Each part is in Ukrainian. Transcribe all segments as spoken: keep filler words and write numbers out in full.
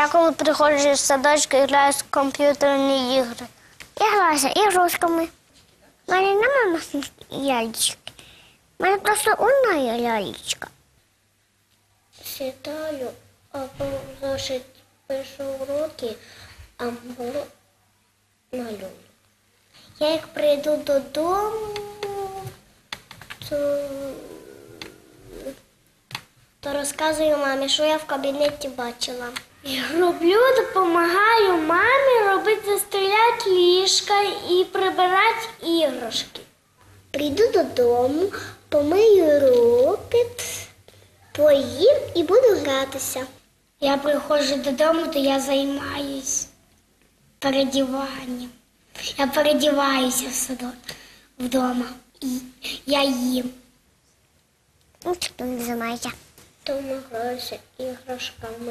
Я коли приходжу з садочка, граю в комп'ютерні ігри. Я граюся ігрушками. У мене немає лялечки. У мене просто одна лялечка. Сідаю або в зошит пишу уроки, або малюю. Я як прийду додому, то, то розказую мамі, що я в кабінеті бачила. Я роблю, допомагаю мамі робити, застеляти ліжка і прибирати іграшки. Прийду додому, помию руки, поїм і буду гратися. Я приходжу додому, то я займаюсь передіванням. Я передіваюся в садок вдома. І я їм. Нічого не займається. Дома граюся іграшками.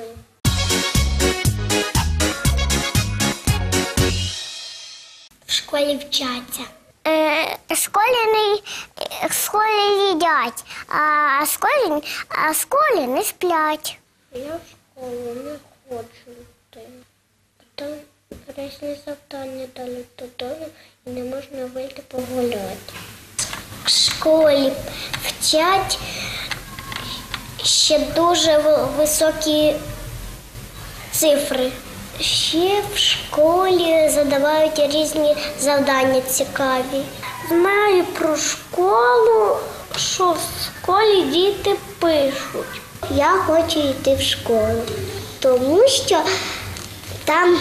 В школі вчаться. Е, в школі не в школі їдять, а в школі, а в школі не сплять. Я в школу не хочу йти. Там різні завдання дали додому і не можна вийти погуляти. В школі вчать ще дуже високі цифри. Ще в школі задавають різні завдання цікаві. Знаю про школу, що в школі діти пишуть. Я хочу йти в школу, тому що там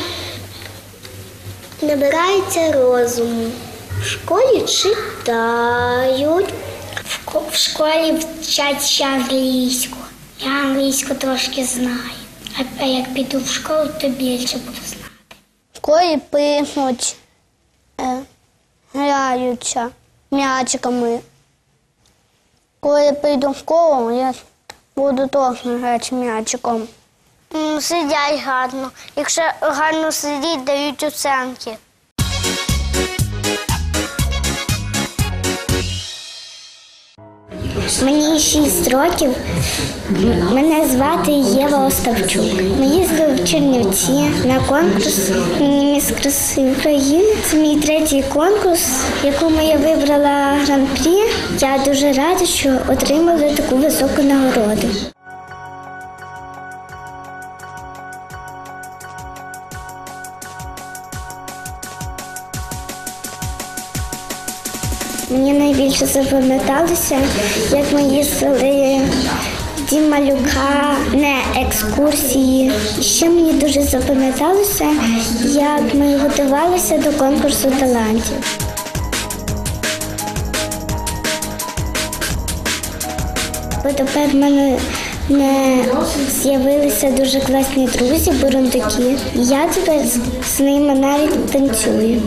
набирається розуму. В школі читають. В школі вчать ще англійську. Я англійську трошки знаю. А як піду в школу, то більше буду знати. В школі пишуть, е, граються м'ячиками. Коли я прийду в школу, я буду точно грати м'ячиком. Сидять гарно. Якщо гарно сидіть, дають оценки. Мені шість років. Мене звати Єва Оставчук. Ми їздили в Чернівці на конкурс «Міс краси України». Це мій третій конкурс, в якому я вибрала гран-прі. Я дуже рада, що отримала таку високу нагороду. Мені найбільше запам'яталося, як ми їздили в Дім малюка на екскурсії. І ще мені дуже запам'яталося, як ми готувалися до конкурсу талантів. Бо тепер в мене не з'явилися дуже класні друзі, бурундуки. Я тепер з ними навіть танцюю.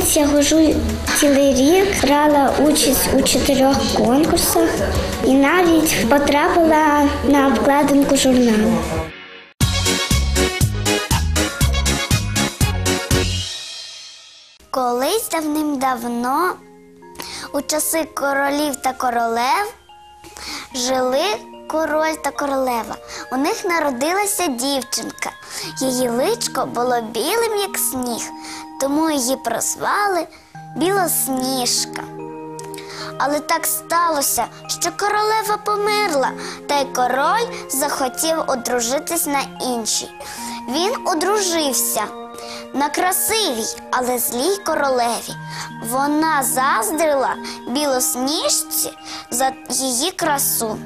танець я ходжу цілий рік, брала участь у чотирьох конкурсах і навіть потрапила на обкладинку журналу. Колись давним-давно, у часи королів та королев, жили король та королева. У них народилася дівчинка. Її личко було білим, як сніг, тому її прозвали Білосніжка. Але так сталося, що королева померла, та й король захотів одружитись на іншій. Він одружився на красивій, але злій королеві. Вона заздрила Білосніжці за її красу.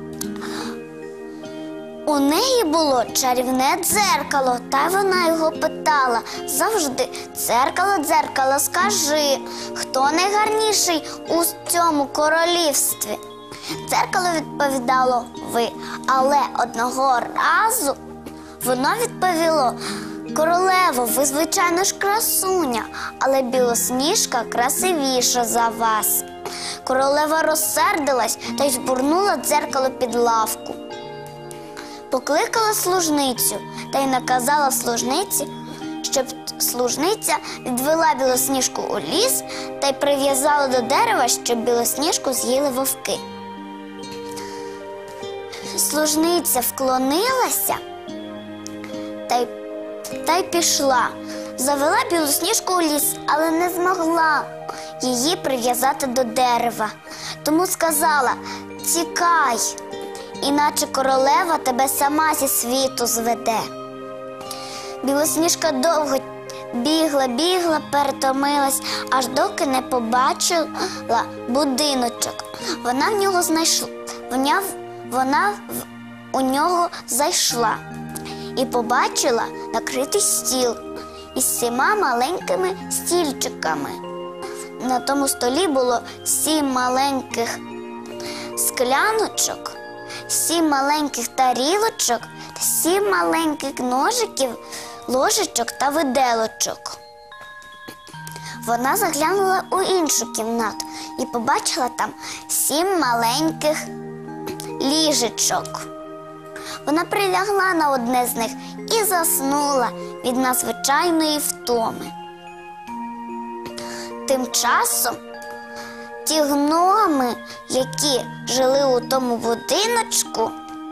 У неї було чарівне дзеркало, та вона його питала завжди: «Дзеркало, дзеркало, скажи, хто найгарніший у цьому королівстві?» Дзеркало відповідало: «Ви». Але одного разу воно відповіло: «Королево, ви, звичайно ж, красуня, але Білосніжка красивіша за вас». Королева розсердилась та й збурнула дзеркало під лавку. Покликала служницю та й наказала служниці, щоб служниця відвела Білосніжку у ліс та й прив'язала до дерева, щоб Білосніжку з'їли вовки. Служниця вклонилася та й, та й пішла. Завела Білосніжку у ліс, але не змогла її прив'язати до дерева. Тому сказала: «Тікай, іначе королева тебе сама зі світу зведе». Білосніжка довго бігла, бігла, перетомилась, аж доки не побачила будиночок. Вона в нього знайшла, вона, вона в, у нього зайшла і побачила накритий стіл із сіма маленькими стільчиками. На тому столі було сім маленьких скляночок, сім маленьких тарілочок та сім маленьких ножиків, ложечок та виделочок. Вона заглянула у іншу кімнату і побачила там сім маленьких ліжечок. Вона прилягла на одне з них і заснула від надзвичайної втоми. Тим часом ті гноми, які жили у тому будиночку,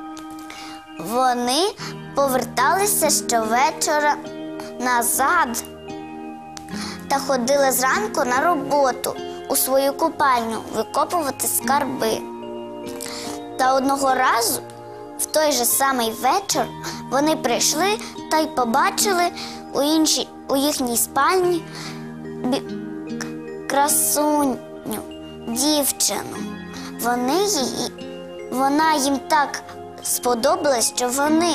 вони поверталися щовечора назад та ходили зранку на роботу у свою купальню викопувати скарби. Та одного разу, в той же самий вечір, вони прийшли та й побачили у, іншій, у їхній спальні бі... красуню, дівчину. Вони її, вона їм так сподобалась, що вони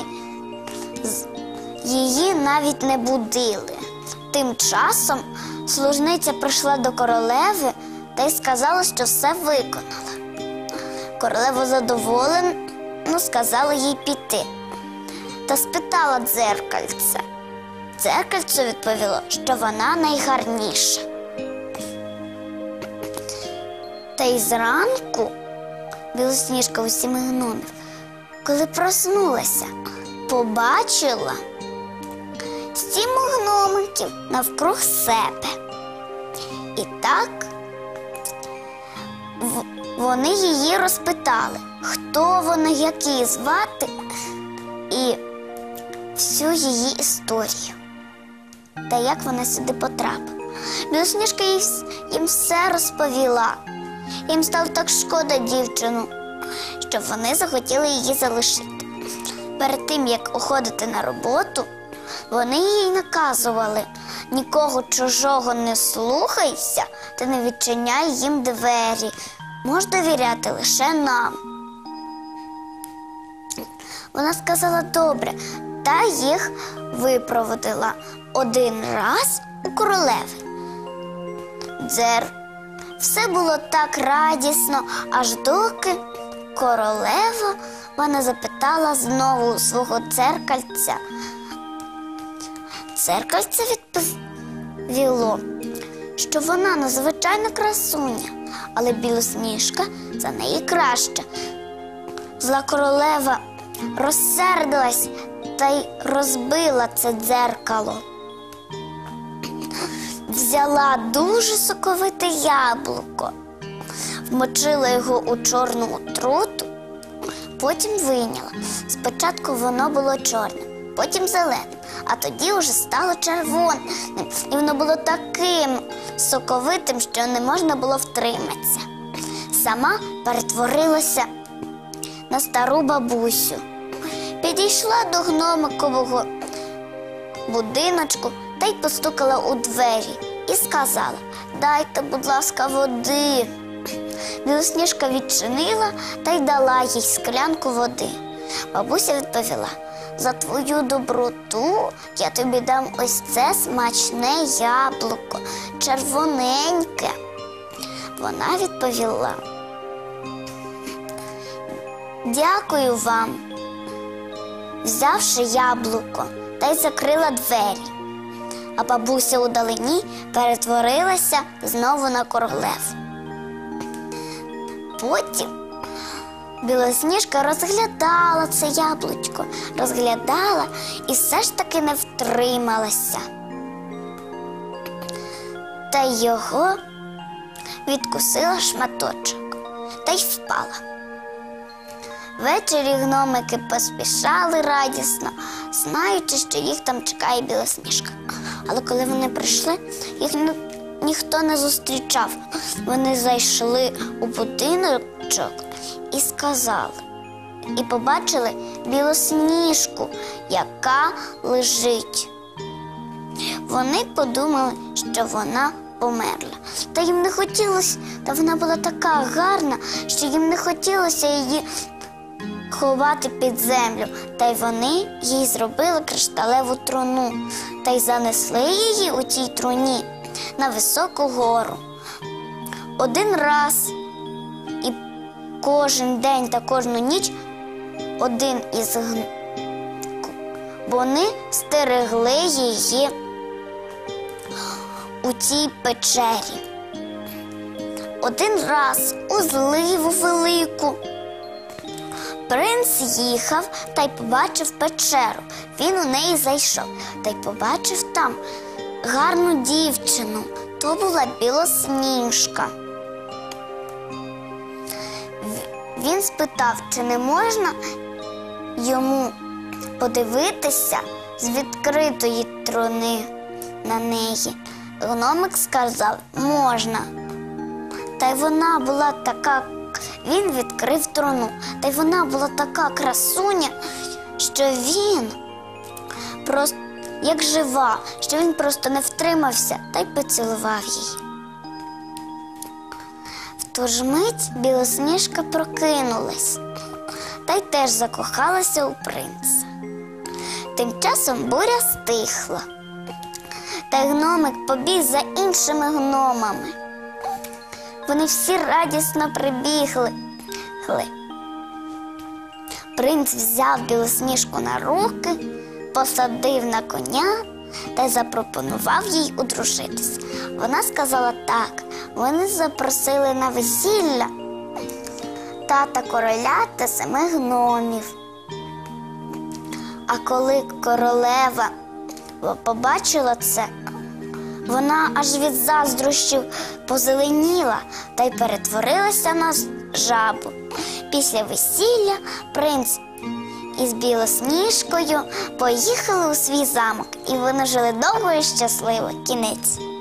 її навіть не будили. Тим часом служниця прийшла до королеви та й сказала, що все виконала. Королева задоволена сказала їй піти та спитала дзеркальце. Дзеркальце відповіло, що вона найгарніша. Та й зранку Білосніжка у сім гномів, коли проснулася, побачила сім гномиків навкруг себе. І так вони її розпитали, хто вона, як її звати, і всю її історію, та як вона сюди потрапила. Білосніжка їм все розповіла. Їм стало так шкода дівчину, що вони захотіли її залишити. Перед тим, як уходити на роботу, вони їй наказували: нікого чужого не слухайся та не відчиняй їм двері. Можеш довіряти лише нам. Вона сказала добре, та їх випроводила один раз у королеви. Дзер. Все було так радісно, аж доки королева вона запитала знову у свого дзеркальця. Дзеркальце відповіло: що вона надзвичайна красуня, але Білосніжка за неї краща. Зла королева розсердилась та й розбила це дзеркало. Взяла дуже соковите яблуко, вмочила його у чорну отруту, потім вийняла. Спочатку воно було чорним, потім зеленим, а тоді вже стало червоним. І воно було таким соковитим, що не можна було втриматися. Сама перетворилася на стару бабусю. Підійшла до гномикового будиночку та й постукала у двері і сказала: «Дайте, будь ласка, води». Білосніжка відчинила та й дала їй склянку води. Бабуся відповіла: «За твою доброту я тобі дам ось це смачне яблуко, червоненьке». Вона відповіла: «Дякую вам», взявши яблуко, та й закрила двері. А бабуся удалині перетворилася знову на королеву. Потім Білосніжка розглядала це яблучко, розглядала і все ж таки не втрималася. Та й його відкусила шматочок та й впала. Ввечері гномики поспішали радісно, знаючи, що їх там чекає Білосніжка. Але коли вони прийшли, їх ні, ніхто не зустрічав. Вони зайшли у будиночок і сказали, і побачили Білосніжку, яка лежить. Вони подумали, що вона померла. Та їм не хотілося, та вона була така гарна, що їм не хотілося її ховати під землю. Та й вони їй зробили кришталеву труну, та й занесли її у тій труні на високу гору. Один раз і кожен день та кожну ніч один із гн... вони стерегли її у тій печері. Один раз у зливу велику принц їхав та й побачив печеру. Він у неї зайшов та й побачив там гарну дівчину. То була Білосніжка. Він спитав, чи не можна йому подивитися з відкритої труни на неї. Гномик сказав: можна. Та й вона була така, він відкрив труну, та й вона була така красуня, що він просто, як жива, що він просто не втримався та й поцілував її. В ту ж мить Білосніжка прокинулась та й теж закохалася у принца. Тим часом буря стихла, та й гномик побіг за іншими гномами. Вони всі радісно прибігли. Принц взяв Білосніжку на руки, посадив на коня та й запропонував їй одружитись. Вона сказала так. Вони запросили на весілля тата короля та семи гномів. А коли королева побачила це, вона аж від заздрощів позеленіла та й перетворилася на жабу. Після весілля принц із Білосніжкою поїхали у свій замок, і вони жили довго і щасливо. Кінець.